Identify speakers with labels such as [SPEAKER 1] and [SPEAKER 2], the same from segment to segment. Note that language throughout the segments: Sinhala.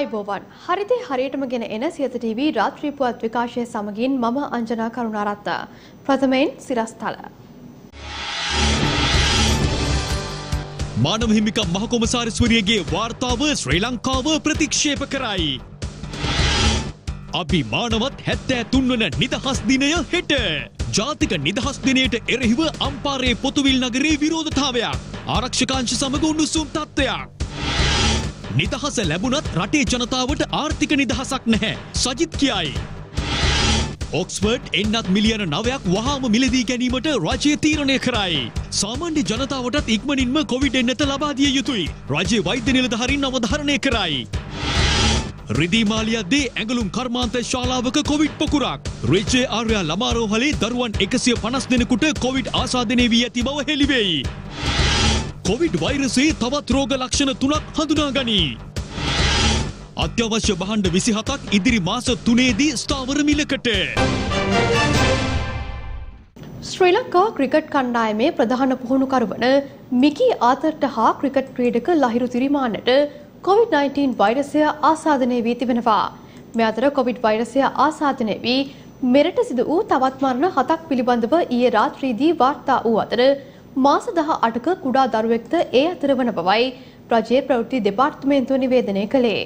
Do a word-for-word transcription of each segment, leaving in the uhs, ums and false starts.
[SPEAKER 1] ආයුබෝවන් හරිතේ හරියටම ගෙන එන සියත ටීවී රාත්‍රී පුවත් විකාශය සමගින් මම අංජනා කරුණාරත්න. ප්‍රථමයෙන් සිරස්තල.
[SPEAKER 2] මානව හිමිකම් මහ කොමසාරිස්වරියගේ වාර්තාව ශ්‍රී ලංකාව ප්‍රතික්ෂේප කරයි. අභිමානවත් හැත්තෑ තුන් වන නිදහස් දිනය හෙට. ජාතික නිදහස් දිනයට එරෙහිව අම්පාරේ පොතුවිල් නගරේ විරෝධතාවයක්. ආරක්ෂකාංශ සමග උණුසුම් තත්ත්වයක්. නිදහස ලැබුණත් රටේ ජනතාවට ආර්ථික නිදහසක් නැහැ. සජිත් කියයි. ඔක්ස්ෆර්ඩ් එන්නත් මිලියන නවයක් වහාම මිලදී ගැනීමට රජය තීරණය කරයි. සාමාන්‍ය ජනතාවටත් ඉක්මනින්ම කොවිඩ් එන්නත ලබා දිය යුතුයි. රජයේ වෛද්‍ය නිලධාරීන් අවධාරණය කරයි. රිදී මාලියද්දී ඇඟලුම් කර්මාන්ත ශාලාවක කොවිඩ් පොකුරක්. රජයේ ආර්ය ළමාරෝහලේ දරුවන් එකසිය පනස් දෙනෙකුට කොවිඩ් ආසාදනය වී ඇති බව හෙළිවෙයි. කොවිඩ් වෛරසයේ තවත් රෝග ලක්ෂණ තුනක් හඳුනා ගනී. අත්‍යවශ්‍ය භාණ්ඩ විසිහතක් ඉදිරි මාස තුනේදී ස්ථාවර මිලකට.
[SPEAKER 1] ශ්‍රී ලංකා ක්‍රිකට් කණ්ඩායමේ ප්‍රධාන පුහුණුකරු වන මිකී ආතර් හා ක්‍රිකට් ක්‍රීඩක ලහිරු තිරිමාන්නට කොවිඩ් නයින්ටීන් වෛරසය ආසාදනය වී තිබෙනවා. මේ අතර කොවිඩ් වෛරසය ආසාදනය වී මෙරට සිදු වූ තවත් මරණ හතක් පිළිබඳව ඊයේ රාත්‍රියේදී වාර්තා වූ අතර මාස දහ අටක කුඩා දරුවෙක්ද ඒ අතර වන බවයි රජයේ ප්‍රවෘත්ති දෙපාර්තමේන්තුව නිවේදනය කළේ.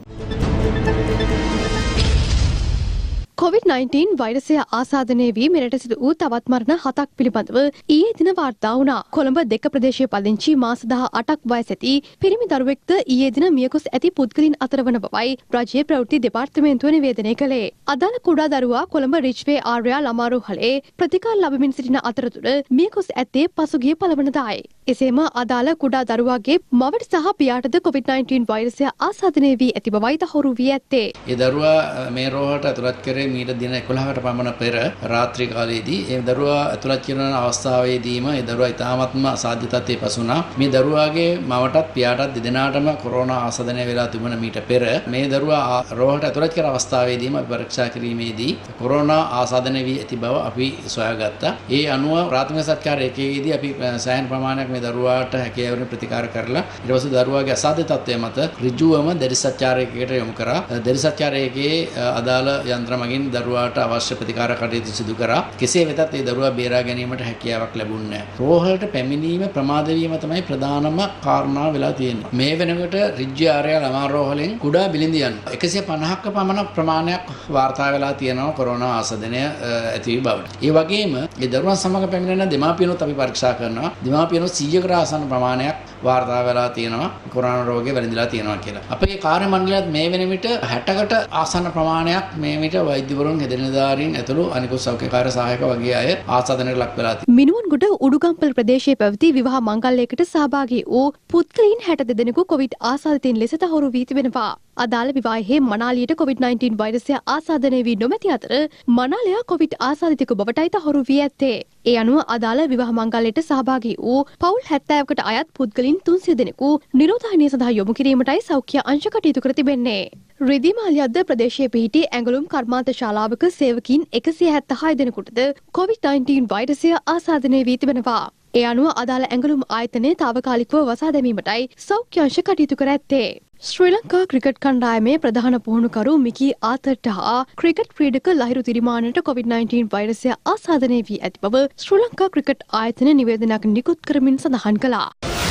[SPEAKER 1] කොවිඩ් නයින්ටීන් වෛරසය ආසාදනය වී මෙරට සිදු වූ තවත් මරණ හතක් පිළිබඳව ඊයේ දින වාර්තා වුණා. කොළඹ දෙක ප්‍රදේශයේ පදිංචි මාස දහ අටක් වයස ඇති පිරිමි දරුවෙක්ද ඊයේ දින මියගොස් ඇති පුද්ගලින් අතර වන බවයි රජයේ ප්‍රවෘත්ති දෙපාර්තමේන්තුව නිවේදනය කළේ. අදාළ කුඩා දරුවා කොළඹ රිච්වේ ආර්යා ළමාරෝහලේ ප්‍රතිකාර ලබමින් සිටින අතරතුර මියගොස් ඇත්තේ පසුගිය පළවනදායි. එසේම අදාළ කුඩා දරුවාගේ මවට සහ පියාටද කොවිඩ් නයින්ටීන් වෛරසය ආසාදනය වී ඇති බවයි තහවුරු වී ඇත්තේ.
[SPEAKER 3] ඒ දරුවා මේ රෝහලට ඇතුළත් කරේ මීට දින එකොළහකට පමණ පෙර රාත්‍රී කාලයේදී ඒ දරුවා ඇතුළත් කරන අවස්ථාවේදීම ඒ දරුවා ඉතාමත්ම අසාධ්‍ය තත්ත්වයේ පසුණා. මේ දරුවාගේ මවටත් පියාටත් දෙදෙනාටම කොරෝනා ආසාදනය වෙලා තිබුණ මීට පෙර මේ දරුවා රෝහලට ඇතුළත් කර අවස්ථාවේදීම පරීක්ෂා කිරීමේදී කොරෝනා ආසාදනය වී ඇති බව අපි සොයාගත්තා. ඒ අනුව ප්‍රාථමික සත්කාර ඒකයේදී අපි සෑහෙන ප්‍රමාණයක් මේ දරුවාට හැකියාවෙන් ප්‍රතිකාර කරලා ඊට පස්සේ දරුවාගේ අසාධ්‍ය තත්ත්වය මත ඍජුවම දැඩි සත්කාරයකට යොමු කරා. දැඩි සත්කාරයේ අදාළ යන්ත්‍ර මගින් දරුවාට අවශ්‍ය ප්‍රතිකාර කටයුතු සිදු කරා. කෙසේ වෙතත් ඒ දරුවා බේරා ගැනීමට හැකියාවක් ලැබුණේ නැහැ. රෝහලට පැමිණීම ප්‍රමාද වීම තමයි ප්‍රධානම කාරණාව වෙලා තියෙන්නේ. මේ වෙනකොට රිජ්‍ය ආර්ය ළමාරෝහලෙන් කුඩා බිලිඳියන් එකසිය පනහක පමණ ප්‍රමාණයක් වාර්තා වෙලා තියෙනවා කොරෝනා ආසාදනය ඇති වී බවට. ඒ වගේම මේ දරුවන් සමග පැමිණෙන දෙමාපියනොත් අපි පරීක්ෂා කරනවා. දෙමාපියනොත් සීයකට ආසන්න ප්‍රමාණයක් වාර්තා වෙලා තියෙනවා කොරෝනා රෝගය වැළඳිලා තියෙනවා කියලා. අපේ කාර්ය මණ්ඩලයත් මේ වෙන විට හැටකට ආසන්න ප්‍රමාණයක් මේ විට වෛද්‍යවරුන් හෙදෙනදාරින් ඇතුළු අනිකුත් සෞඛ්‍යකාර්ය සහායක වගේ අය ආසාදනයට ලක් වෙලා තියෙනවා.
[SPEAKER 1] මිනුවන්ගොඩ උඩුගම්පල ප්‍රදේශයේ පැවති විවාහ මංගල්‍යයකට සහභාගී වූ පුද්ගලයන් හැට දෙදෙනෙකු කොවිඩ් ආසාදිතයින් ලෙස තහවුරු වී තිබෙනවා. අදාළ විවාහයේ මනාලියට කොවිඩ් නයින්ටීන් වෛරසය ආසාදනය වී නොමැති අතර මනාලයා කොවිඩ් ආසාදිතෙකු බවටයි තහවුරු වී ඇත්තේ. ඒ අනුව අදාළ විවාහ මංගල්‍යයට සහභාගී වූ පවුල් හැත්තෑවකට අයත් පුද්ගලින් තුන්සිය දෙනෙකු නිරෝධායනය සඳහා යොමු කිරීමටයි සෞඛ්‍ය අංශ කටයුතු කර තිබෙන්නේ. රිදී මාලියද්ද ප්‍රදේශයේ පිහිටි ඇඟලුම් කර්මාන්ත ශාලාවක සේවකීන් එකසිය හැත්තහය දෙනෙකුටද කොවිඩ් නයින්ටීන් වෛරසය ආසාදනය වී තිබෙනවා. ඒ අනුව අදාළ ඇඟලුම් ආයතනය තාවකාලිකව වසා දැමීමටයි සෞඛ්‍ය අංශ කටයුතු කර ඇත්තේ. ශ්‍රී ලංකා ක්‍රිකට් කණ්ඩායමේ ප්‍රධාන පුහුණුකරු මිකී ආතර් හා ක්‍රිකට් ක්‍රීඩක ලහිරු තිරිමාන්නට කොවිඩ් නයින්ටීන් වෛරසය ආසාදනය වී ඇති බව ශ්‍රී ලංකා ක්‍රිකට් ආයතන නිවේදනයක් නිකුත් කරමින් සඳහන් කළා.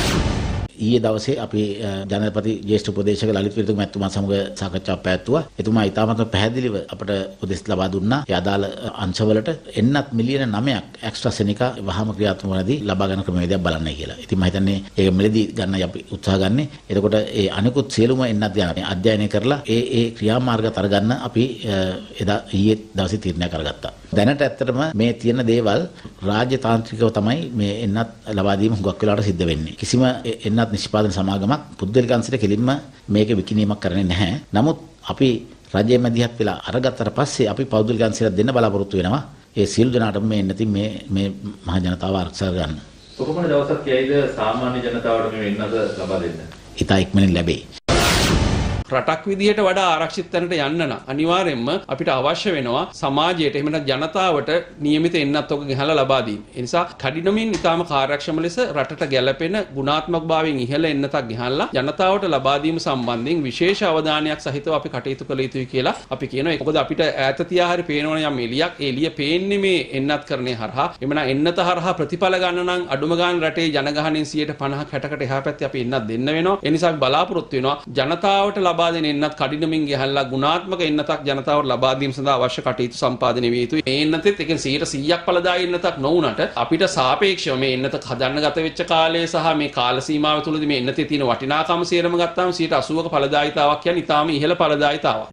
[SPEAKER 4] ඊයේ දවසේ අපි ජනපති ජ්‍යෙෂ්ඨ උපදේශක ලලිත් විරතුංග මැතිතුමා සමග සාකච්ඡාවක් පැවැත්තුවා. එතුමා ඉතාමත් පැහැදිලිව අපට උපදෙස් ලබා දුන්නා. ඒ අදාළ අංශවලට එන්නත් මිලියන නවයක් ඇක්ස්ට්‍රාසෙනිකා වහාම ක්‍රියාත්මක වනදී ලබා ගන්න ක්‍රමවේදයක් බලන්නයි කියලා. ඉතින් මම හිතන්නේ ඒක මෙලදී ගන්නයි අපි උත්සාහ ගන්නෙ. එතකොට ඒ අනිකුත් සියලුම එන්නත් ගන්න අධ්‍යයනය කරලා ඒ ඒ ක්‍රියාමාර්ග තරගන්න අපි එදා ඊයේ දවසේ තීරණයක් අරගත්තා. දැනට ඇත්තටම මේ තියෙන දේවල් රාජ්‍ය තාන්ත්‍රිකව තමයි මේ එන්නත් ලබා දීම හුඟක් වෙලාවට සිද්ධ වෙන්නේ. කිසිම එන්නත් නිෂ්පාදන සමාගමක් පුද්ගලික අංශයට කෙලින්ම මේක විකිණීමක් කරන්නේ නැහැ. නමුත් අපි රජයේ මැදිහත් වෙලා අරගත්තට පස්සේ අපි පෞද්ගලික අංශයට දෙන්න බලාපොරොත්තු වෙනවා. ඒ සියලු දෙනාටම මේ නැති මේ මේ මහ ජනතාව ආරක්ෂා ගන්න.
[SPEAKER 5] කොහොමද දවසක් කියයිද සාමාන්‍ය ජනතාවට මේ එන්නත ලබා දෙන්න?
[SPEAKER 4] ඉතා ඉක්මනින් ලැබෙයි.
[SPEAKER 5] රටක් විදිහට වඩා ආරක්ෂිත තැනට යන්න නම් අනිවාර්යයෙන්ම අපිට අවශ්‍ය වෙනවා සමාජයට එහෙම නැත්නම් ජනතාවට නියමිත එන්නත් ඔක ගහලා ලබා දීම. ඒ නිසා කඩිනමින් ඊටාම කාර්යක්ෂම ලෙස රටට ගැළපෙන ගුණාත්මක භාවයෙන් ඉහළ එන්නතක් ගහලා ජනතාවට ලබා දීම සම්බන්ධයෙන් විශේෂ අවධානයක් සහිතව අපි කටයුතු කළ යුතුයි කියලා අපි කියනවා. මොකද අපිට ඈත තියා හරි පේනවනේ යම් එළියක්. ඒ එළිය පේන්නේ මේ එන්නත් කරන්නේ හරහා. එමනම් එන්නත හරහා ප්‍රතිඵල ගන්න නම් අඩුම ගාන රටේ ජනගහනයෙන් සියයට පනහක් හැටකට එහා පැත්තේ අපි එන්නත් දෙන්න වෙනවා. ඒ නිසා අපි බලාපොරොත්තු වෙනවා ජනතාවට ලබා දෙන එන්නත් කඩිනමින් ගහලා ගුණාත්මක එන්නතක් ජනතාවට ලබා දීම සඳහා අවශ්‍ය කටයුතු සම්පාදනය විය යුතුයි. මේ එන්නතෙත් එකෙන් සියයට සීයක් ඵලදායී එන්නතක් නොවුනට අපිට සාපේක්ෂව මේ එන්නත හදන්න ගත වෙච්ච කාලය සහ මේ කාල සීමාව තුළදී මේ එන්නතේ තියෙන වටිනාකම සියරම ගත්තාම සියයට අසූවක ඵලදායීතාවක් කියන්නේ ඊටාම ඉහළ ඵලදායීතාවක්.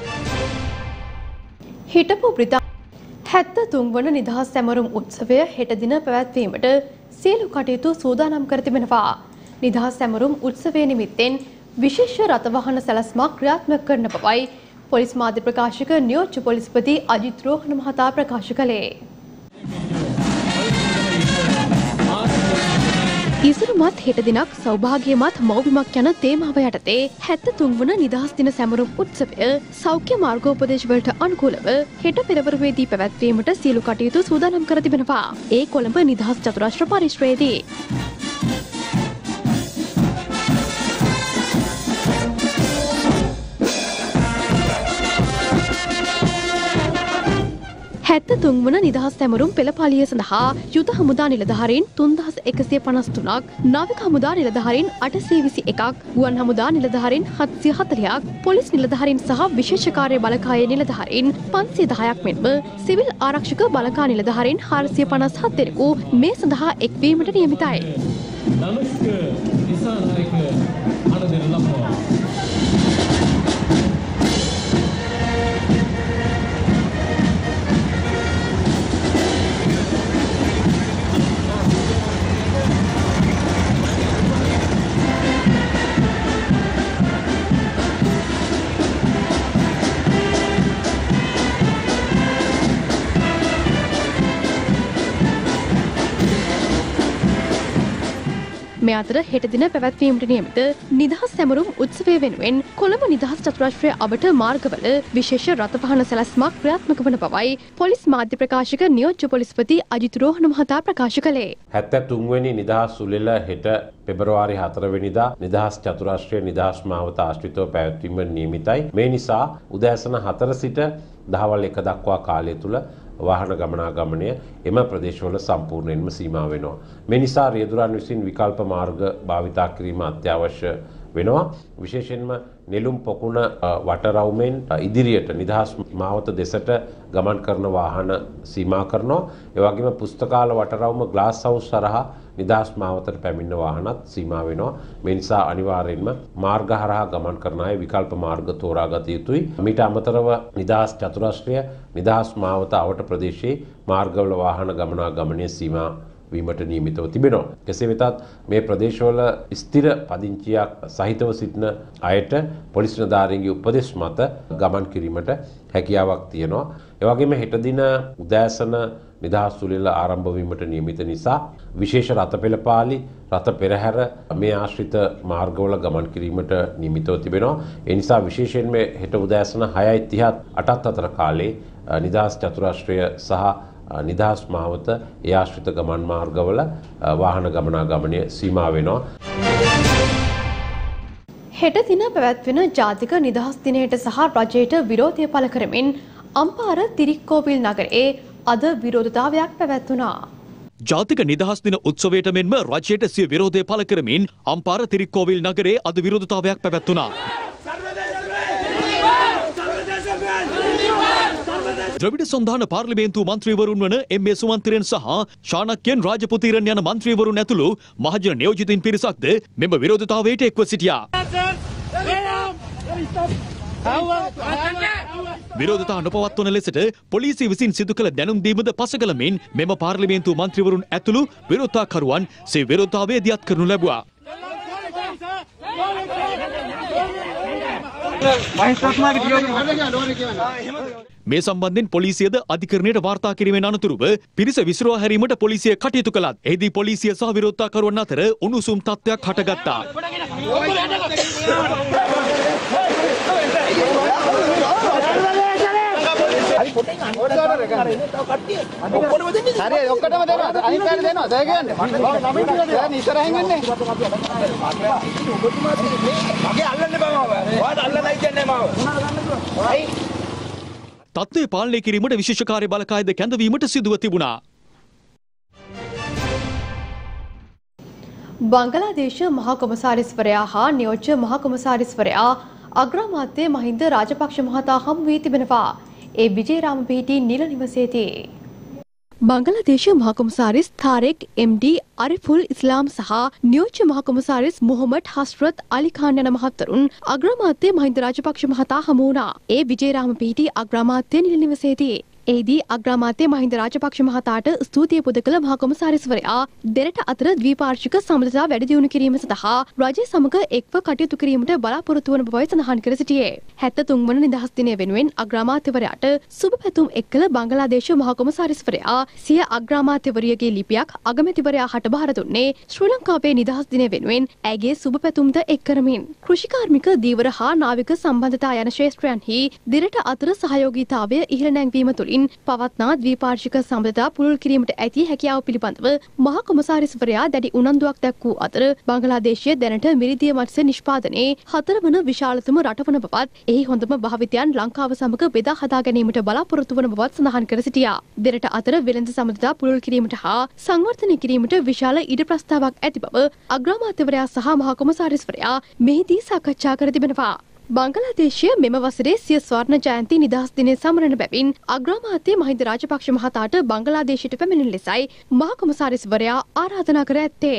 [SPEAKER 1] හිටපු බ්‍රිතාන්‍ය හැත්තෑ තුන් වන නිදහස් සැමරුම් උත්සවය හෙට දින පැවැත්වීමට සියලු කටයුතු සූදානම් කර තිබෙනවා. නිදහස් සැමරුම් උත්සවය නිමිත්තෙන් විශේෂ රථවාහන සැලැස්මක් ක්‍රියාත්මක කරන බවයි පොලිස් මාධ්‍ය ප්‍රකාශක නියෝජ්‍ය පොලිස්පති අජිත් රෝහණ මහතා ප්‍රකාශ කළේ. ඉසුරුමත් හෙට දිනක් සෞභාග්‍යමත් මව්බිමක් යන තේමාව යටතේ හැත්තෑ තුන් වන නිදහස් දින සැමරුම් උත්සවය සෞඛ්‍ය මාර්ගෝපදේශ වලට අනුකූලව හෙට පෙරවරුවේදී පැවැත්වීමට සියලු කටයුතු සූදානම් කර තිබෙනවා. ඒ කොළඹ නිදහස් චතුරාශ්‍ර පරිශ්‍රයේදී හැත්තෑ තුන් වන නිදහස් සැමරුම් පෙළපාලිය සඳහා යුද හමුදා නිලධාරීන් තුන්දහස් එකසිය පනස් තුනක්, නාවික හමුදා නිලධාරීන් අටසිය විසි එකක්, ගුවන් හමුදා නිලධාරීන් හත්සිය හතළිහක්, පොලිස් නිලධාරීන් සහ විශේෂ කාර්ය බලකායේ නිලධාරීන් පන්සිය දහයක් මෙන්ම සිවිල් ආරක්ෂක බලකා නිලධාරීන් හාරසිය පනස් හත් දෙනෙකු මේ සඳහා එක්වීමට නියමිතයි. මේ අතර හෙට දින පැවැත්වීමට නියමිත නිදහස් සැමරුම් උත්සවය වෙනුවෙන් කොළඹ නිදහස් චතුරාශ්‍රය අවට මාර්ගවල විශේෂ රථවාහන සැලැස්මක් ක්‍රියාත්මක වන බවයි පොලිස් මාධ්‍ය ප්‍රකාශක නියෝජ්‍ය පොලිස්පති අජිත් රෝහණ මහතා ප්‍රකාශ කළේ.
[SPEAKER 6] හැත්තෑ තුන් වෙනි නිදහස් උළෙල හෙට පෙබරවාරි හතර වෙනිදා නිදහස් චතුරාශ්‍රය නිදහස් මාවත ආශ්‍රිතව පැවැත්වීමට නියමිතයි. මේ නිසා උදෑසන හතර සිට දහවල් එක දක්වා කාලය තුල වාහන ගමනාගමනය එම ප්‍රදේශවල සම්පූර්ණයෙන්ම සීමා වෙනවා. මේ නිසා රියදුරන් විසින් විකල්ප මාර්ග භාවිතා කිරීම අත්‍යවශ්‍ය වෙනවා. විශේෂයෙන්ම නෙළුම් පොකුණ වටරවුමෙන් ඉදිරියට නිදහස් මාවත දෙසට ගමන් කරන වාහන සීමා කරනවා. ඒ වගේම පුස්තකාල වටරවුම ග්ලාස් හවුස් හරහා නිදහස් මාවතට පැමිණෙන වාහනත් සීමා වෙනවා. මේ නිසා අනිවාර්යයෙන්ම මාර්ග හරහා ගමන් කරන අය විකල්ප මාර්ග තෝරාගත යුතුයි. මීට අමතරව නිදහස් චතුරාශ්‍රය නිදහස් මාවත අවට ප්‍රදේශයේ මාර්ගවල වාහන ගමනාගමනය සීමා වීමට නියමිතව තිබෙනවා. කෙසේ වෙතත් මේ ප්‍රදේශවල ස්ථිර පදිංචියක් සහිතව සිටින අයට පොලිස් නිලධාරීන්ගේ උපදෙස් මත ගමන් කිරීමට හැකියාවක් තියෙනවා. ඒ වගේම හෙට දින උදෑසන නිදහස් උළෙල ආරම්භ වීමට නියමිත නිසා විශේෂ රථ පෙළපාලි රථ පෙරහැර මේ ආශ්‍රිත මාර්ගවල ගමන් කිරීමට නියමිතව තිබෙනවා. ඒ නිසා විශේෂයෙන්ම හෙට උදෑසන හයයි තිහත් අටත් අතර කාලේ නිදහස් චතුරාශ්‍රය සහ නිදහස් මාවත ඒ ආශ්‍රිත ගමන් මාර්ගවල වාහන ගමනාගමනය සීමා වෙනවා.
[SPEAKER 1] හෙට දින පැවැත්වෙන ජාතික නිදහස් දිනයට සහ රජයට විරෝධය පළ කරමින් අම්පාර තිරික්කෝවිල් නගරයේ අද විරෝධතාවයක් පැවැත්වුණා.
[SPEAKER 2] ජාතික නිදහස් දින උත්සවයට මෙන්ම රජයට සිය විරෝධය පළ කරමින් අම්පාර තිරික්කෝවිල් නගරයේ අද විරෝධතාවයක් පැවැත්වුණා. ද්‍රවිඩ සන්ධාන පාර්ලිමේන්තු මන්ත්‍රීවරුන් වන එම් ඒ සුමන්තිරන් සහ ශානක්‍යන් රාජපුතීරන් යන මන්ත්‍රීවරුන් ඇතුළු මහජන නියෝජිතින් පිරිසක්ද මෙම විරෝධතාවයට එක්ව සිටියා. විරෝධතා නොපවත්වන ලෙසට පොලිසිය විසින් සිදු කළ දැනුම් දීමද පසකලමින් මෙම පාර්ලිමේන්තු මන්ත්‍රීවරුන් ඇතුළු විරෝධතාකරුවන් සේ විරෝධතාවය දියත් කරනු ලැබුවා. මේ සම්බන්ධයෙන් පොලිසියද අධිකරණයට වාර්තා කිරීමෙන් අනතුරුව පිරිස විසිරුවා හැරීමට පොලිසිය කටයුතු කළත් එහිදී පොලිසිය සහ විරෝධතාකරුවන් අතර උණුසුම් තත්ත්වයක් හටගත්තා. තත්ත්වය පාලනය කිරීමට විශේෂ කාර්ය බලකායද කැඳවීමට සිදුව තිබුණා.
[SPEAKER 1] බංගලාදේශ මහා කොමසාරිස්වරයා හා නියෝජ්‍ය මහා කොමසාරිස්වරයා අග්‍රාමාත්‍ය මහින්ද රාජපක්ෂ මහතා හමු වී තිබෙනවා. ඒ විජේරාම පිහිටි නිල නිවසේදී බංගලාදේශ මහා කොමසාරිස් තාරෙක් එම්.ඩී. අරිෆුල් ඉස්ලාම් සහ නියෝජ්‍ය මහා කොමසාරිස් මොහොමඩ් හස්රත් අලි ખાન යන මහත්වරුන් අග්‍රාමාත්‍ය මහින්ද රාජපක්ෂ මහතා හමු වුණා. ඒ විජේරාම පිහිටි අග්‍රාමාත්‍ය නිල නිවසේදී එහිදී අග්‍රාමාත්‍ය මහින්ද රාජපක්ෂ මහතාට ස්තුතිය පුද කළ මහා කොමසාරිස්වරයා දෙරට අතර ද්විපාර්ශ්වික සම්බන්ධතා වැඩි දියුණු කිරීම සඳහා රජය සමග එක්ව කටයුතු කිරීමට බලාපොරොත්තු වන බවයි සඳහන් කර සිටියේ. හැත්තෑ තුන් වන නිදහස් දිනය වෙනුවෙන් අග්‍රාමාත්‍යවරයාට සුබ පැතුම් එක් කළ බංගලාදේශ මහා කොමසාරිස්වරයා සිය අග්‍රාමාත්‍යවරියගේ ලිපියක් අගමැතිවරයා හට බාර දුන්නේ ශ්‍රී ලංකාවේ නිදහස් දිනය වෙනුවෙන් ඇගේ සුබ පැතුම්ද එක් කරමින්. කෘෂිකාර්මික දීවර හා නාවික සම්බන්ධතා යන ක්ෂේත්‍රයන්හි දෙරට අතර සහයෝගීතාවය ඉහළ නැංවීම තුළ පවත්නා ද්විපාර්ශ්වික සම්බන්ධතා පුළුල් කිරීමට ඇති හැකියාව පිළිබඳව මහා කොමසාරිස්වරයා දැඩි උනන්දුවක් දැක්වූ අතර බංගලාදේශය දැනට මිරිදිය මත්ස්‍ය නිෂ්පාදනයේ හතර වන විශාලතම රට වන බවත් එහි හොඳම භාවිතයන් ලංකාව සමග බෙදා හදා ගැනීමට බලාපොරොත්තු වන බවත් සඳහන් කර සිටියා. දෙරට අතර වෙළඳ සම්බන්ධතා පුළුල් කිරීමට හා සංවර්ධනය කිරීමට විශාල ඉඩ ප්‍රස්තාවක් ඇති බව අග්‍රාමාත්‍යවරයා සහ මහා කොමසාරිස්වරයා මෙහිදී සාකච්ඡා කර තිබෙනවා. බංගලාදේශය මෙම වසරේ සිය ස්වර්ණ ජයන්ති නිදහස් දිනය සමරන බැවින් අග්‍රාමාත්‍ය මහින්ද රාජපක්ෂ මහතාට බංගලාදේශයට පැමිණෙන ලෙසයි මහා කොමසාරිස්වරයා ආරාධනා කර ඇත්තේ.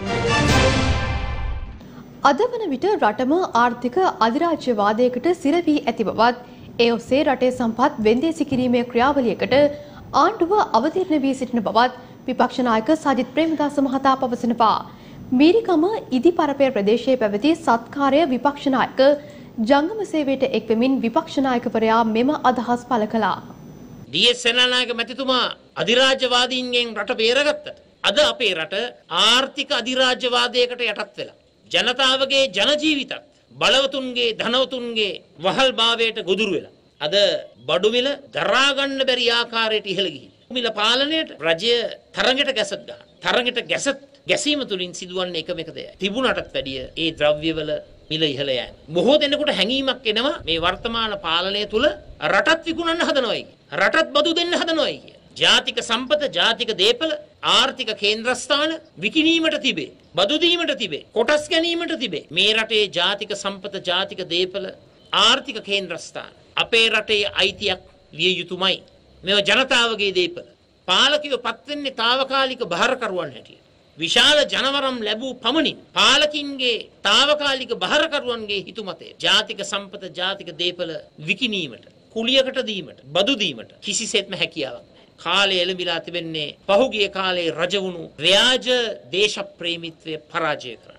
[SPEAKER 1] අද වන විට රටම ආර්ථික අධිරාජ්‍යවාදයකට සිර වී ඇති බවත් ඒ ඔස්සේ රටේ සම්පත් වෙන්දේසි කිරීමේ ක්‍රියාවලියකට ආණ්ඩුව අවතීර්ණ වී සිටින බවත් විපක්ෂ නායක සජිත් ප්‍රේමදාස මහතා පවසනවා. මීරිකම ඉදිපරපය ප්‍රදේශයේ පැවති සත්කාරය විපක්ෂ නායක ජංගම සේවයට එක්වෙමින් විපක්ෂ නායකවරයා මෙම අදහස් පළ කළා.
[SPEAKER 7] ඩී.එස්. සේනානායක මැතිතුමා අධිරාජ්‍යවාදීන්ගෙන් රට බේරගත්තට අද අපේ රට ආර්ථික අධිරාජ්‍යවාදයකට යටත් වෙලා ජනතාවගේ ජන ජීවිතත් බලවතුන්ගේ ධනවතුන්ගේ වහල් භාවයට ගොදුරු වෙලා අද බඩු මිල දරා ගන්න බැරි ආකාරයට ඉහළ ගිහින් මිල පාලනයට රජය තරඟට ගැසත් ගන්න. තරඟට ගැසත් ගැසීම තුලින් සිදුවන්නේ එකම එක දෙයයි. තිබුණටත් වැඩිය ඒ ද්‍රව්‍යවල මිල ඉහළ යෑම. බොහෝ දෙනෙකුට හැඟීමක් එනවා මේ වර්තමාන පාලනය තුල රටත් විකුණන්න හදනවයි කිය. රටත් බදු දෙන්න හදනවයි කිය. ජාතික සම්පත, ජාතික දේපල, ආර්ථික කේන්ද්‍රස්ථාන විකිණීමට තිබේ. බදු දීමට තිබේ. කොටස් ගැනීමට තිබේ. මේ රටේ ජාතික සම්පත, ජාතික දේපල, ආර්ථික කේන්ද්‍රස්ථාන අපේ රටේ අයිතියක් විය යුතුමයි. මේවා ජනතාවගේ දේපල. පාලකයෝ පත් වෙන්නේ తాවකාලික බාරකරුවන් හැටියට. විශාල ජනවරම් ලැබූ පමණින් පාලකින්ගේ తాවකාලික බාරකරුවන්ගේ හිතුමතය ජාතික සම්පත, ජාතික දේපල විකිණීමට, කුලියකට දීමට, බදු දීමට කිසිසේත්ම හැකියාවක් නැහැ. කාලය එළඹිලා තිබෙන්නේ පහුගිය කාලේ රජ වුණු ව්‍යාජ දේශප්‍රේමීත්වය පරාජය කරන්න.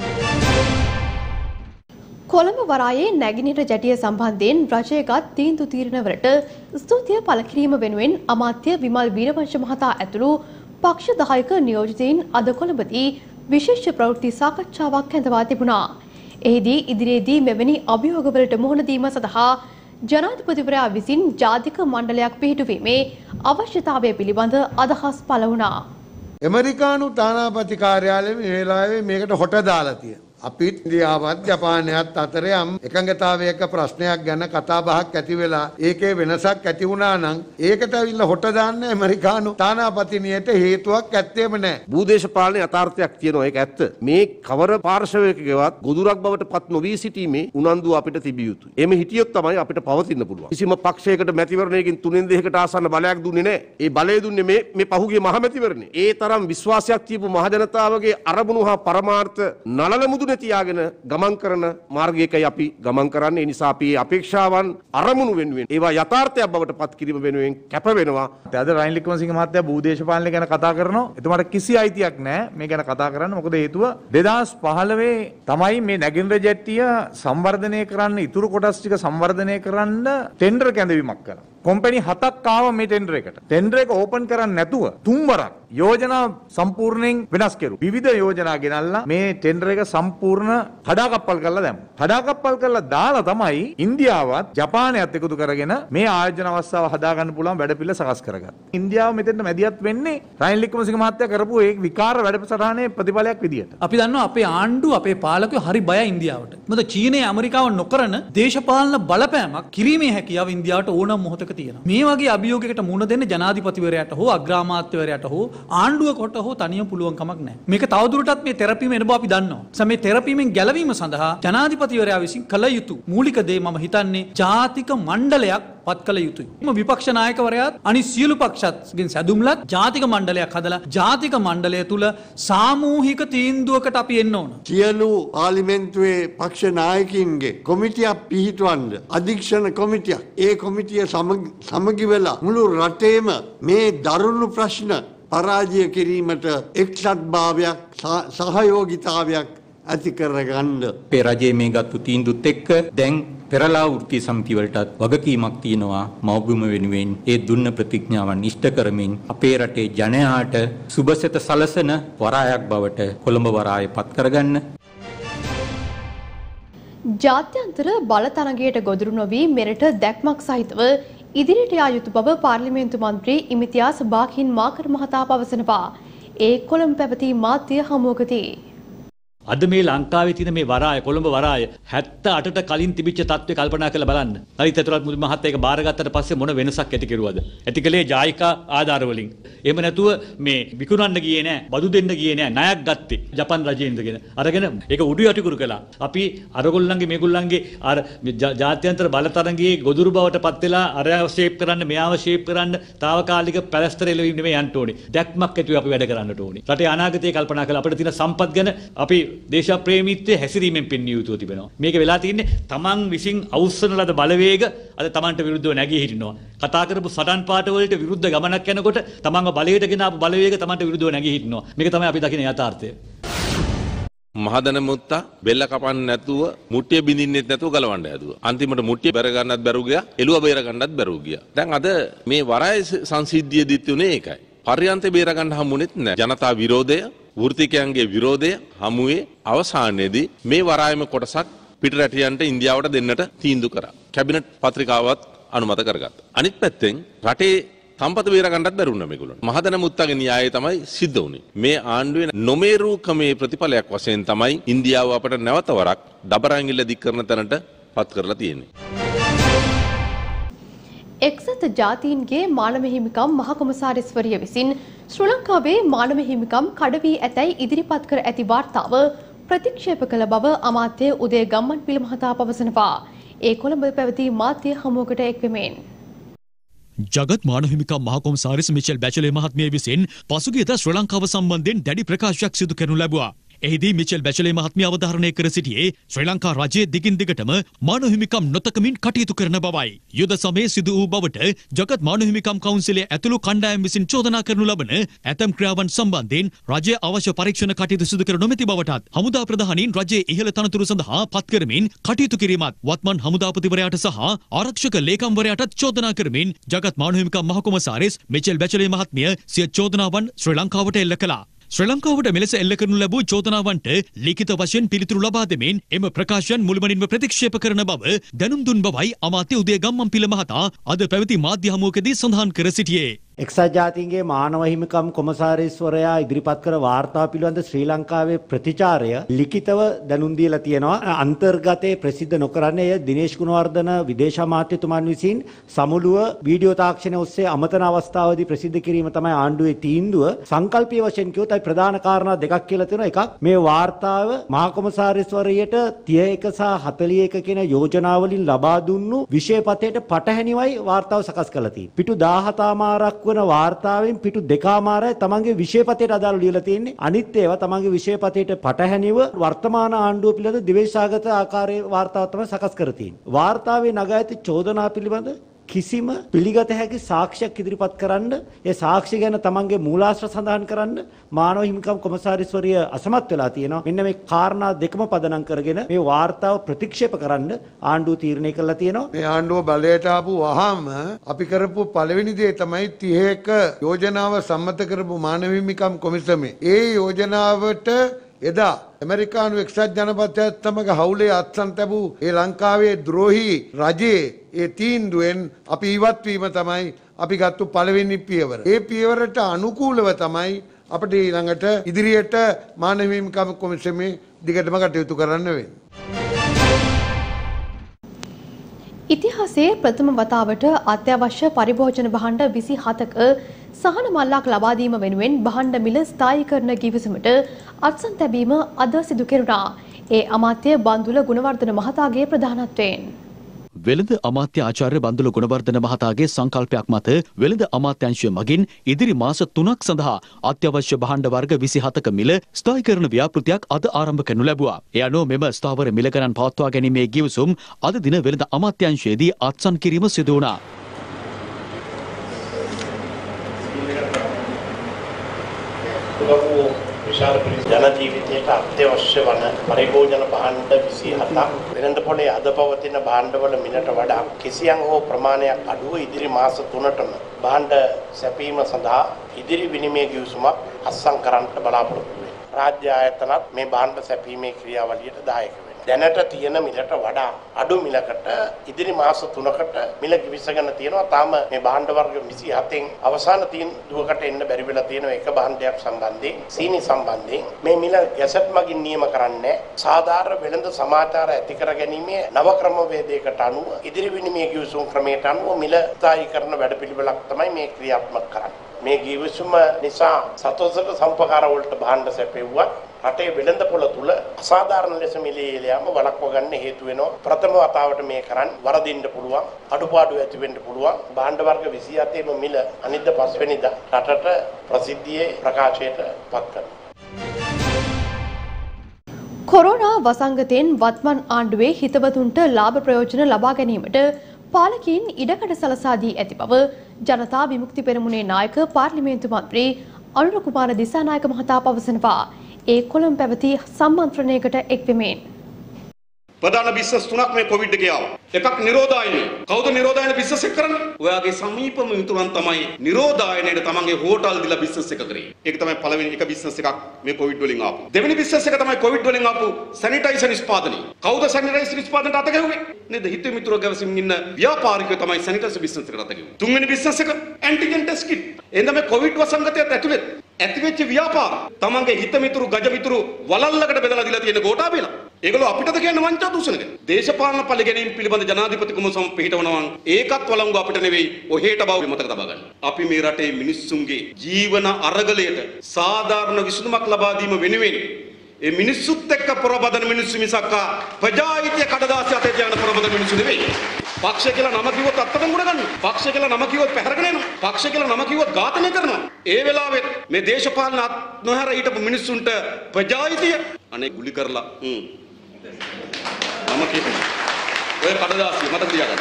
[SPEAKER 1] කොළඹ වරායේ නැගෙනහිර ජැටිය සම්බන්ධයෙන් රජයගත් තීන්දුව තීරණවලට ස්තුතිය පළ කිරීම වෙනුවෙන් අමාත්‍ය විමල් වීරවංශ මහතා ඇතුළු පක්ෂ දහයක නියෝජිතයින් අද කොළඹදී විශේෂ ප්‍රවෘත්ති සාකච්ඡාවක් ඇඳවා තිබුණා. එහිදී ඉදිරියේදී මෙවැනි අභියෝගවලට මුහුණ දීම සඳහා ජනාධිපතිවරයා විසින් ජාතික මණ්ඩලයක් පිහිටුවීමේ අවශ්‍යතාවය පිළිබඳ අදහස් පළ වුණා.
[SPEAKER 8] ඇමරිකානු තානාපති කාර්යාලයේ මේ වෙලාවේ මේකට හොට දාලා තියෙනවා. අපිත් ඉන්දියාවත් ජපානයත් අතර යම් එකඟතාවයක ප්‍රශ්නයක් ගැන කතා බහක් ඇති වෙලා ඒකේ වෙනසක් ඇති වුණා නම් ඒකට අවිල්ලා හොට දාන්න ඇමරිකානු තානාපතිනියට හේතුවක් ඇත්තේම නැහැ.
[SPEAKER 9] භූදේශපාලන යථාර්ථයක් තියෙනවා ඒක ඇත්ත. මේ කවර පාර්ශවයකකවත් ගොදුරක් බවට පත් නොවී සිටීමේ උනන්දුව අපිට තිබිය යුතුයි. එමෙ හිටියොත් තමයි අපිට පවතින්න පුළුවන්. කිසිම පක්ෂයකට මැතිවරණයකින් තුනෙන් දෙකකට ආසන්න බලයක් දුන්නේ නැහැ. ඒ බලය දුන්නේ මේ මේ පහුගිය මහ මැතිවරණේ. ඒ තරම් විශ්වාසයක් තියපු මහ ජනතාවගේ අරමුණු හා පරමාර්ථ නලල මුදුනේ තියාගෙන ගමන් කරන මාර්ගයකයි අපි ගමන් කරන්නේ. ඒ නිසා අපි අපේක්ෂාවන් අරමුණු වෙනුවෙන් ඒවා යථාර්ථයක් බවට පත් කිරීම වෙනුවෙන් කැප වෙනවා.
[SPEAKER 10] අද රනිල් වික්‍රමසිංහ මහත්තයා භූදේශපාලනය ගැන කතා කරනවා. එතුමාට කිසි අයිතියක් නැහැ මේ ගැන කතා කරන්න. මොකද හේතුව දෙදාස් පහළොව තමයි මේ නැගෙනහිර ජැට්ටිය සංවර්ධනය කරන්න, ඉතුරු කොටස් ටික සංවර්ධනය කරන්න ටෙන්ඩර් කැඳවීමක් කළා. කොම්පැනි හතක් ආව මේ ටෙන්ඩර් එකට. ටෙන්ඩර් එක ඕපන් කරන්නේ නැතුව තුන්වරක් යෝජනා සම්පූර්ණයෙන් වෙනස් කෙරුවා. විවිධ යෝජනා ගෙනල්ලා මේ ටෙන්ඩර් එක සම්පූර්ණ කඩාකප්පල් කරලා දැම්මා. කඩාකප්පල් කරලා දාලා තමයි ඉන්දියාවත් ජපානයත් එකතු කරගෙන මේ ආයෝජන අවස්ථාව හදාගන්න පුළුවන් වැඩපිළිවෙල සකස් කරගත්තා. ඉන්දියාව මෙතෙන්ට මැදිහත් වෙන්නේ රනිල් වික්‍රමසිංහ මහත්තයා කරපු ඒ විකාර වැඩසටහනේ ප්‍රතිඵලයක් විදියට.
[SPEAKER 11] අපි දන්නවා අපේ ආණ්ඩුව අපේ පාලකයෝ හරි බයයි ඉන්දියාවට. මොකද චීනය ඇමරිකාව නොකරන දේශපාලන බලපෑමක් කිරීමේ හැකියාව ඉන්දියාවට ඕනම මොහොතක තියෙනවා. මේ වගේ අභියෝගයකට මුහුණ දෙන්න ජනාධිපතිවරයාට හෝ අග්‍රාමාත්‍යවරයාට හෝ ආණ්ඩුව කොට හෝ තනියම පුළුවන් කමක් නැහැ. මේක තවදුරටත් මේ තෙරපීම එන බව අපි දන්නවා. සම මේ තෙරපීමෙන් ගැලවීම සඳහා ජනාධිපතිවරයා විසින් කළ යුතු මූලික දේ මම හිතන්නේ ජාතික මණ්ඩලයක් පත් කළ යුතුයි. එම විපක්ෂ නායකවරයාත් අනිත් සියලු පක්ෂත්ගෙන් සැදුම්ලත් ජාතික මණ්ඩලයක් හදලා ජාතික මණ්ඩලය තුල සාමූහික තීන්දුවකට අපි එන්න ඕන.
[SPEAKER 12] සියලු පාර්ලිමේන්තුවේ පක්ෂ නායකින්ගේ කොමිටියක් පිහිටවන්න අධීක්ෂණ කොමිටියක්. ඒ කොමිටිය සමගි වෙලා මුළු රටේම මේ දරුණු ප්‍රශ්න පරාජය කිරීමට එක්සත් භාවයක් සහයෝගිතාවයක් ඇති කරගන්න.
[SPEAKER 13] අපේ රජයේ මේ ගත්තු තීන්දුවත් එක්ක දැන් පෙරලා වෘත්තීය සමිතිවලටත් වගකීමක් තියෙනවා මව්බිම වෙනුවෙන් ඒ දුන්න ප්‍රතිඥාවන් ඉෂ්ට කරමින් අපේ රටේ ජනයාට සුබසෙත සලසන වරායක් බවට කොළඹ වරාය පත් කරගන්න.
[SPEAKER 1] ජාත්‍යන්තර බලතරගයට ගොදුරු නොවී මෙරට දැක්මක් සහිතව ඉදිරියට යා යුතු බව පාර්ලිමේන්තු මන්ත්‍රී ඉමිතියාස් බාකින් මාකර් මහතා පවසනවා. ඒ කොළඹ පැවති මාධ්‍ය හමුවකදී
[SPEAKER 14] අද මේ ලංකාවේ තියෙන මේ වරාය කොළඹ වරාය හැත්තෑ අටට කලින් තිබිච්ච තත්ත්වය කල්පනා කරලා බලන්න. හරිත ඒතරත් මුදි මහත්තයා ඒක බාරගත්තට පස්සේ මොන වෙනසක් ඇති කෙරුවද? ඇතිකලේ ජායිකා ආධාර වලින්. එහෙම නැතුව මේ විකුණන්න ගියේ නෑ, බදු දෙන්න ගියේ නෑ, ණයක් ගත්තේ ජපාන් රජයෙන් ඉඳගෙන. අරගෙන ඒක උඩු යටිකුරු කළා. අපි අරගොල්ලන්ගේ මේගොල්ලන්ගේ අර ජාත්‍යන්තර බලතරංගයේ ගොදුරු බවට පත් වෙලා අරයව ෂේප් කරන්න, මෙයාව ෂේප් කරන්න තාවකාලික පැලස්තර එළවීම නෙමෙයි යන්න ඕනේ. දැක්මක් ඇතුව අපි වැඩ කරන්නට ඕනේ. රටේ අනාගතය කල්පනා කරලා අපිට තියෙන සම්පත් ගැන අපි දේශප්‍රේමීත්වයේ හැසිරීමෙන් පෙන්විය යුතුව තිබෙනවා. මේක වෙලා තියෙන්නේ තමන් විසින් අවුස්සන ලද බලවේග අද තමන්ට විරුද්ධව නැගී හිටිනවා. කතා කරපු සටන් පාට වලට විරුද්ධ ගමනක් යනකොට තමන්ව බලයට ගෙන ආපු බලවේග තමන්ට විරුද්ධව නැගී හිටිනවා. මේක තමයි අපි දකින යථාර්ථය.
[SPEAKER 6] මහදන මුත්තා බෙල්ල කපන්නේ නැතුව මුට්ටිය බින්දින්නෙත් නැතුව ගලවන්න හැදුවා. අන්තිමට මුට්ටිය බැර ගන්නත් බැරුව ගියා, එළුව බේර ගන්නත් බැරුව ගියා. දැන් අද මේ වරාය සංසිද්ධියදිත් උනේ ඒකයි. පර්යන්තේ බේර ගන්න හම්බුනේත් නැහැ. ජනතා විරෝධය, වෘත්තිකයන්ගේ විරෝධය හමුවේ අවසානයේදී මේ වරායම කොටසක් පිටරටියන්ට ඉන්දියාවට දෙන්නට තීන්දුව කරා. කැබිනට් පත්‍රිකාවත් අනුමත කරගත්තා. අනිත් පැත්තෙන් රටේ සම්පත බේර ගන්නත් බැරුණා මේගොල්ලෝ. මහදන මුත්තගේ න්‍යායය තමයි සිද්ධ වුනේ. මේ ආණ්ඩුවේ නොමේරුකමේ ප්‍රතිඵලයක් වශයෙන් තමයි ඉන්දියාව අපට නැවත වරක් දබරංගිල්ල දික් කරන තැනට පත් කරලා තියෙන්නේ.
[SPEAKER 1] එක්සත් ජාතීන්ගේ මානව හිමිකම් මහ කොමසාරිස්වරිය විසින් ශ්‍රී ලංකාවේ මානව හිමිකම් කඩ වී ඇතැයි ඉදිරිපත් කර ඇති වාර්තාව ප්‍රතික්ෂේප කළ බව අමාත්‍ය උදය ගම්මන්පිල මහතා පවසනවා. ඒ කොළඹ පැවති මාධ්‍ය හමුවකට එක්වෙමින්
[SPEAKER 2] ජගත් මානව හිමිකම් මහ කොමසාරිස් මිචෙල් බැචලේ මහත්මිය විසින් පසුගියදා ශ්‍රී ලංකාව සම්බන්ධයෙන් දැඩි ප්‍රකාශයක් සිදු කරනු ලැබුවා. එහිදී මිචෙල් බැචලේ මහත්මිය අවධාරණය කර සිටියේ ශ්‍රී ලංකා රජයේ දිගින් දිගටම මානව හිමිකම් නොතකමින් කටයුතු කරන බවයි. යුද සමයේ සිදු වූ බවට ජගත් මානව හිමිකම් කවුන්සිලයේ ඇතුළු කණ්ඩායම් විසින් චෝදනා කරනු ලබන ඇතම් ක්‍රියාවන් සම්බන්ධයෙන් රජය අවශ්‍ය පරීක්ෂණ කටයුතු සිදු කර නොමැති බවටත් හමුදා ප්‍රධානීන් රජයේ ඉහළ තනතුරු සඳහා පත් කරමින් කටයුතු කිරීමත් වත්මන් හමුදාපතිවරයාට සහ ආරක්ෂක ලේකම්වරයාටත් චෝදනා කරමින් ජගත් මානව හිමිකම් මහ කොමසාරිස් මිචෙල් බැචලේ මහත්මිය සිය චෝදනාවන් ශ්‍රී ලංකාවට එල්ල කළා. ශ්‍රී ලංකාවට මෙලෙස එල්ල කරනු ලැබූ චෝදනාවන්ට ලිඛිත වශයෙන් පිළිතුරු ලබා දෙමින් එම ප්‍රකාශයන් මුළුමනින්ම ප්‍රතික්ෂේප කරන බව දැනුම් දුන් බවයි අමාත්‍ය උදය ගම්මන්පිල මහතා අද පැවති මාධ්‍ය හමුවකදී සඳහන් කර සිටියේ.
[SPEAKER 15] එක්සත් ජාතීන්ගේ මානව හිමිකම් කොමසාරිස්වරයා ඉදිරිපත් කර වාර්තාව පිළිබඳ ශ්‍රී ලංකාවේ ප්‍රතිචාරය ලිඛිතව දැනුම් දීලා තියෙනවා. අන්තර්ගතයේ ප්‍රසිද්ධ නොකරන්නේ දිනේෂ් ගුණවර්ධන විදේශ අමාත්‍යතුමන් විසින් සමුළුව වීඩියෝ තාක්ෂණය ඔස්සේ අමතන අවස්ථාවේදී ප්‍රසිද්ධ කිරීම තමයි ආණ්ඩුවේ තීන්දුව. සංකල්පීය වශයෙන් කිව්වොත් අපි ප්‍රධාන කාරණා දෙකක් කියලා තියෙනවා. එකක් මේ වාර්තාව මහා කොමසාරිස්වරයට තිහ එක සහ හතළිහ එක කියන යෝජනා වලින් ලබා දුන්නු විෂයපතේට පටහැනිවයි වාර්තාව සකස් කරලා තියෙන්නේ. පිටු දහහතමාරක් වන වාර්තාවෙන් පිටු දෙකමාරයි තමන්ගේ විෂයපතේට අදාළ ලියලා තියෙන්නේ. අනිත් ඒවා තමන්ගේ විෂයපතේට පටහැනිව වර්තමාන ආණ්ඩුව පිළිබඳ දිවේශාගත ආකාරයේ වාර්තාවක් තමයි සකස් කර තියෙන්නේ. වාර්තාවේ නගා ඇති චෝදනා පිළිබඳ කිසිම පිළිගත හැකි සාක්ෂියක් ඉදිරිපත් කරන්න ඒ සාක්ෂි ගැන තමන්ගේ මූලාශ්‍ර සඳහන් කරන්න මානව හිමිකම් කොමසාරිස්වරිය අසමත් වෙලා තියෙනවා. මෙන්න මේ කාරණා දෙකම පදනම් කරගෙන මේ වාර්තාව ප්‍රතික්ෂේප කරන්න ආණ්ඩුව තීරණය කළා තියෙනවා.
[SPEAKER 8] මේ ආණ්ඩුව බලයට ආපු වහාම අපි කරපු පළවෙනි දේ තමයි තිහ එක යෝජනාව සම්මත කරපු මානව හිමිකම් කොමිසමේ. ඒ යෝජනාවට එදා ඇමරිකානු එක්සත් ජනපදයත් සමග හවුලේ අත්සන් තැබූ ඒ ලංකාවේ ද්‍රෝහී රජයේ ඒ තීන්දුවෙන් අපි ඉවත් වීම තමයි අපි ගත්තු පළවෙනි පියවර. ඒ පියවරට අනුකූලව තමයි අපිට ඊළඟට ඉදිරියට මානව හිමිකම් කොමිසමේ දිගටම කටයුතු කරන්න වෙන්නේ.
[SPEAKER 1] ඉතිහාසයේ ප්‍රථම වතාවට අත්‍යවශ්‍ය පරිභෝජන භාණ්ඩ විසිහතක සහන මල්ලක් ලබා දීම වෙනුවෙන් භාණ්ඩ මිල ස්ථායීකරණ ගිවිසුමට අත්සන් තැබීම අද සිදු කෙරුණා. ඒ අමාත්‍ය බන්දුල ගුණවර්ධන මහතාගේ ප්‍රධානත්වයෙන්.
[SPEAKER 2] වෙළඳ අමාත්‍ය ආචාර්ය බන්දුල ගුණවර්ධන මහතාගේ සංකල්පයක් මත වෙළඳ අමාත්‍යාංශය මගින් ඉදිරි මාස තුනක් සඳහා අත්‍යවශ්‍ය භාණ්ඩ වර්ග විසිහතක මිල ස්ථායීකරණ ව්‍යාපෘතියක් අද ආරම්භ කරනු ලැබුවා. ඒ අනුව මෙම ස්ථාවර මිල ගණන් පවත්වා ගැනීමේ ගිවිසුම් අද දින වෙළඳ අමාත්‍යාංශයේදී අත්සන් කිරීම සිදු වුණා.
[SPEAKER 16] විශාල ජන ජීවිතයට අත්‍යවශ්‍ය වන පරිභෝජන භාණ්ඩ විසිහතක් වෙළඳ පොලේ අද පවතින භාණ්ඩවල මිලට වඩා කිසියම් හෝ ප්‍රමාණයක් අඩුව ඉදිරි මාස තුනටම භාණ්ඩ සැපීම සඳහා ඉදිරි විනිමය ගිවිසුමක් අත්සන් කරන්නට බලාපොරොත්තු වෙනවා. රාජ්‍ය ආයතනත් මේ භාණ්ඩ සැපීමේ ක්‍රියාවලියට දායක වෙනවා. දැනට තියෙන මිලට වඩා අඩු මිලකට ඉදිරි මාස තුනකට මිල කිවිසගෙන තියෙනවා. තාම මේ භාණ්ඩ වර්ග විසිහතෙන් අවසාන තීන්දුවකට එන්න බැරි වෙලා තියෙන එක භාණ්ඩයක් සම්බන්ධයෙන් සීනි සම්බන්ධයෙන් මේ මිල ගැසට් මගින් නියම කරන්නේ සාධාරණ වෙළඳ සමාචාර ඇති කර ගැනීමේ නව ක්‍රමවේදයකට අනුව ඉදිරි විනිමය ගිවිසුම් ක්‍රමයට අනුව මිල ස්ථායීකරණ වැඩපිළිවෙලක් තමයි මේ ක්‍රියාත්මක කරන්නේ. මේ ගිවිසුම නිසා සතොසක සම්පකාර වලට භාණ්ඩ සැපෙව්වා රටේ වෙළඳ පොළ තුල අසාධාරණ ලෙස මිලේ එළයාම වළක්වා ගන්න හේතු වෙනවා. ප්‍රථම වතාවට මේ කරන්නේ වරදින්න පුළුවන්, අඩුපාඩු ඇති වෙන්න පුළුවන්. භාණ්ඩ වර්ග විසිහතේම මිල අනිද්දා පස්වෙනිදා රටට ප්‍රසිද්ධියේ ප්‍රකාශයට පත් කරනවා.
[SPEAKER 1] කොරෝනා වසංගතයෙන් වත්මන් ආණ්ඩුවේ හිතවතුන්ට ලාභ ප්‍රයෝජන ලබා ගැනීමට පාලකීන් ඉඩකඩ සලසා දී ඇති බව ජනතා විමුක්ති පෙරමුණේ නායක පාර්ලිමේන්තු මන්ත්‍රී අනුර කුමාර දිසානායක මහතා පවසනවා. ඒ කොළඹ පැවති සම්මන්ත්‍රණයකට එක්වෙමින්
[SPEAKER 9] ප්‍රධාන බිස්නස් තුනක් මේ කොවිඩ් එකේ ආවා. එකක් නිරෝධායනය. කවුද නිරෝධායන බිස්නස් එක කරන්නේ? ඔයාගේ සමීපම මිතුරන් තමයි නිරෝධායනයේ තමන්ගේ හෝටල් දීලා බිස්නස් එක කරේ. ඒක තමයි පළවෙනි එක බිස්නස් එකක් මේ කොවිඩ් වලින් ආපු. දෙවෙනි බිස්නස් එක තමයි කොවිඩ් වලින් ආපු සැනිටයිසර් නිෂ්පාදනය. කවුද සැනිටයිසර් නිෂ්පාදනයට අත ගැහුවේ? නේද? හිතේ මිතුරෝ ගැවසින් ඉන්න ව්‍යාපාරිකයෝ තමයි සැනිටයිසර් බිස්නස් එකට අත ගැහුවේ. තුන්වෙනි බිස්නස් එක ඇන්ටිජන් ටෙස්ට් කිට්. එහෙනම් මේ කොවිඩ් වසංගතයත් ඇතුළේ ඇතිවෙච්ච ව්‍යාපාර තමන්ගේ හිත මිතුරු ගජ මිතුරු වලල්ලකට බෙදලා දීලා තියෙන ගෝඨාභයලා. ඒගොල්ලෝ අපිටද කියන්නේ වංචා දූෂණ ගැන. දේශපාලන පලි ගැනීම පිළිබඳ ජනාධිපති කුමසම් පිටවනවා ඒකත් වළංගු අපිට නෙවෙයි ඔහෙට බව මතක තබා ගන්න. අපි මේ රටේ මිනිස්සුන්ගේ ජීවන අරගලයට සාධාරණ විසඳුමක් ලබා දීම වෙනුවෙන් ඒ මිනිස්සුත් එක්ක පොරබදන මිනිස්සු මිසක් ප්‍රජාහිතය කඩදාසි අතේ තියන පොරබදන මිනිස්සු නෙවෙයි. පක්ෂ කියලා නම කිව්වොත් අත්තටම ගුණ ගන්න. පක්ෂ කියලා නම කිව්වොත් පැහැරගෙන යනවා. පක්ෂ කියලා නම කිව්වොත් ඝාතනය කරනවා. ඒ වෙලාවෙත් මේ දේශපාලන නොහැර හිටපු මිනිස්සුන්ට ප්‍රජාහිතය අනේ ගුලි කරලා හ්ම් නම කියපේ. ඔය කඩදාසිය මතක තියාගන්න.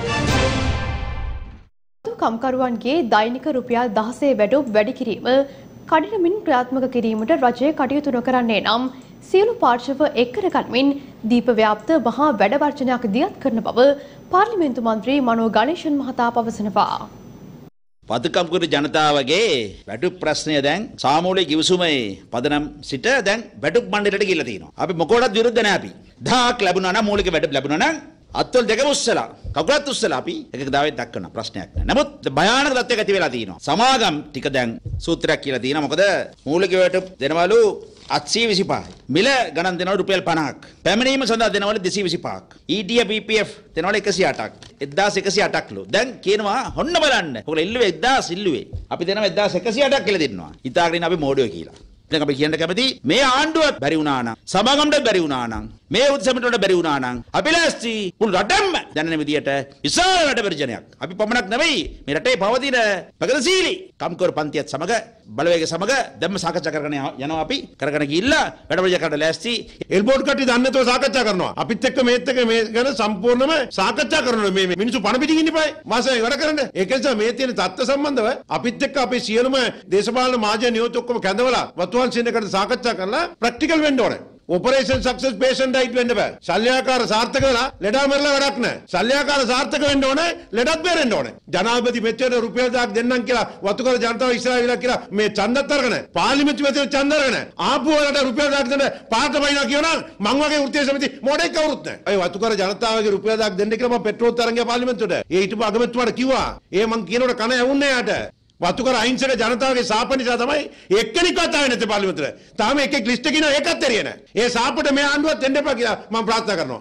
[SPEAKER 1] කම්කරුවන්ගේ දෛනික රුපියල් දහසේ වැඩුම් වැඩි කිරීම කඩිනමින් ක්‍රියාත්මක කිරීමට රජය කටයුතු නොකරන්නේ නම් සියලු පාර්ශව එක් කරගනිමින් දීප ව්‍යාප්ත මහා වැඩ වර්ජනයක් දියත් කරන බව පාර්ලිමේන්තු මන්ත්‍රී මනෝ ගණේෂන් මහතා පවසනවා.
[SPEAKER 4] පදකම් කර ජනතාවගේ වැටුප් ප්‍රශ්නය දැන් සාමූලික කිවිසුමේ පදනම් සිට දැන් වැටුප් මණ්ඩලයට ගිහිල්ලා තියෙනවා. අපි මොකටද විරුද්ධ නැහැ අපි. දහයක් ලැබුණා නම් මූලික වැටුප් ලැබුණා නම් අත්වල දෙකම උස්සලා කකුලත් උස්සලා අපි එක දාවෙත් දක්වන ප්‍රශ්නයක් නැහැ. නමුත් භයානක තත්ත්වයක් ඇති වෙලා තියෙනවා. සමාගම් ටික දැන් සූත්‍රයක් කියලා තියෙනවා. මොකද මූලික වැටුප් දෙනවලු අටසිය විසිපහයි. මිල ගණන් දෙනවලු රුපියල් පනහක්. පැමිණීම සඳහා දෙනවලු දෙසිය විසිපහක්. E T F P P F දෙනවලු එකසිය අටක්. එක්දාස් එකසිය අටක්ලු. දැන් කියනවා හොන්න බලන්න. ඔයගොල්ලෝ ඉල්ලුවේ එක්දාස් ඉල්ලුවේ. අපි දෙනවා එක්දාස් එකසිය අටක් කියලා දෙන්නවා. හිතාගෙන අපි මෝඩයෝ කියලා. දැන් අපි කියන්න කැමති මේ ආණ්ඩුවත් බැරි වුණා නම් සමාගමට බැරි වුණා නම් මේ උත්සවයට බැරි වුණා නම් අපි ලෑස්ති මුළු රටම දැනෙන විදියට විශාල රට පරිජනයක් අපි පමණක් නෙවෙයි මේ රටේ පවතින ප්‍රගතිශීලී කම්කරු පන්තියත් සමග බලවේග සමග දැම්ම සාකච්ඡා කරගෙන යනවා අපි කරගෙන ගිහිල්ලා වැඩ පරිජනකට ලෑස්ති
[SPEAKER 9] එල්බෝඩ් කට්ටිය දන්නේතෝ සාකච්ඡා කරනවා අපිත් එක්ක මේත් එක්ක මේ ගැන සම්පූර්ණම සාකච්ඡා කරනවා මේ මිනිස්සු පණ පිටින් ඉන්න ඉපයි මාසෙ ඉවර කරන්න ඒක නිසා මේ තියෙන තත්ත්ව සම්බන්ධව අපිත් එක්ක අපේ සියලුම දේශපාලන මාධ්‍ය නියෝජිත ඔක්කොම කැඳවලා වතුවල් සීනකට සාකච්ඡා කරලා ප්‍රැක්ටිකල් වෙන්න ඕනේ ඔපරේෂන් සක්සස් පේෂන්ට් රයිට් වෙන්න බෑ. ශල්‍යාකාර සාර්ථක වෙලා ලෙඩා මරලා වැඩක් නැහැ. ශල්‍යාකාර සාර්ථක වෙන්න ඕනේ ලෙඩත් බේරෙන්න ඕනේ. ජනාධිපති මෙච්චර රුපියල් දාක් දෙන්නම් කියලා වතුකර ජනතාව ඉස්සරහට කියලා මේ ඡන්දත් අරගෙන පාර්ලිමේන්තු මෙතන ඡන්ද අරගෙන ආපු වලට රුපියල් දාක් දෙන්න පාට බයිනවා කියනවා මං වගේ වෘත්තීය සමිති මොඩෙක් කවුරුත් නැහැ. අය වතුකර ජනතාවගේ රුපියල් දාක් දෙන්න කියලා මම පෙට්‍රෝල් තරංගය පාර්ලිමේන්තුවට ඒ හිටපු අගමැතිතුමාට කිව්වා. ඒ මං කියනකොට කන ඇවුන්නේ යාට. වතුකර අහිංසක ජනතාවගේ සාප නිසා තමයි එක්කෙනෙක්වත් ආවේ නැත්තේ පාර්ලිමේන්තුවට. තාම එකෙක් ලිස්ට් එකේ ඉනවා ඒකත් එරියේ නැහැ. ඒ සාපට මේ ආණ්ඩුවත් දෙන්න එපා කියලා මම ප්‍රාර්ථනා කරනවා.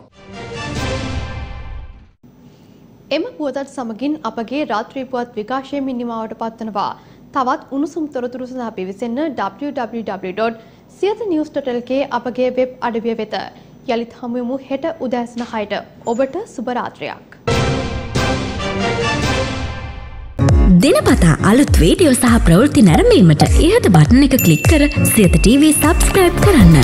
[SPEAKER 1] එම පුවතත් සමගින් අපගේ රාත්‍රී පුවත් විකාශයෙන් නිමාවට පත්වනවා. තවත් උණුසුම් තොරතුරු සඳහා පිවිසෙන්න W W W dot Siyatha news dot L K අපගේ වෙබ් අඩවිය වෙත. යලිත් හමුවෙමු හෙට උදෑසන හයට. ඔබට සුබ රාත්‍රියක්.
[SPEAKER 17] දිනපතා අලුත් වීඩියෝ සහ ප්‍රවෘත්ති නැරඹීමට ඉහත බටන් එක ක්ලික් කර සියත ටීවී සබ්ස්ක්‍රයිබ් කරන්න.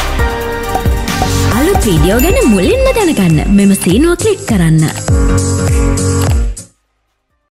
[SPEAKER 17] අලුත් වීඩියෝ ගැන මුලින්ම දැනගන්න මෙම සීනුව ක්ලික් කරන්න.